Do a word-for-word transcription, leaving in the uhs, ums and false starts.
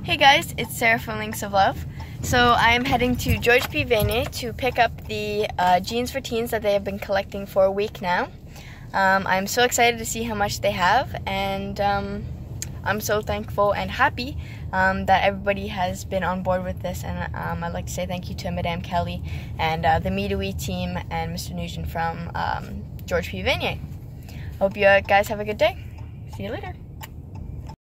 Hey guys, it's Sarah from Links of Love. So I'm heading to George P. Vanier to pick up the uh, jeans for teens that they have been collecting for a week now. Um, I'm so excited to see how much they have, and um, I'm so thankful and happy um, that everybody has been on board with this, and um, I'd like to say thank you to Madame Kelly and uh, the Meadowy team and Mister Nugent from um, George P. Vanier. Hope you guys have a good day. See you later.